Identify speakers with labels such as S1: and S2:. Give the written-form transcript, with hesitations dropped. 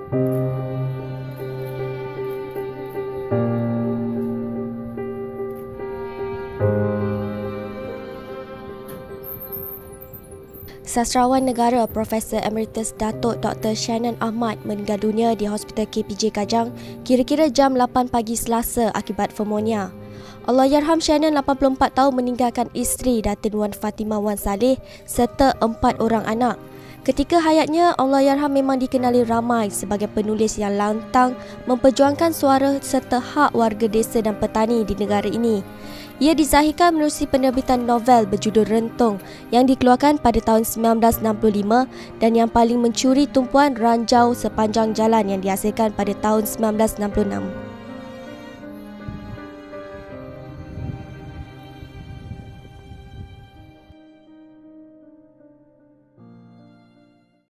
S1: Sastrawan negara Profesor Emeritus Datuk Dr. Shannon Ahmad meninggal dunia di Hospital KPJ Kajang kira-kira jam 8 pagi Selasa akibat pneumonia. Allahyarham Shannon 84 tahun meninggalkan isteri Datin Wan Fatimah Wan Saleh serta 4 orang anak. Ketika hayatnya, Allahyarham memang dikenali ramai sebagai penulis yang lantang memperjuangkan suara serta hak warga desa dan petani di negara ini. Ia dizahirkan menerusi penerbitan novel berjudul Rentung yang dikeluarkan pada tahun 1965 dan yang paling mencuri tumpuan ranjau sepanjang jalan yang dihasilkan pada tahun 1966.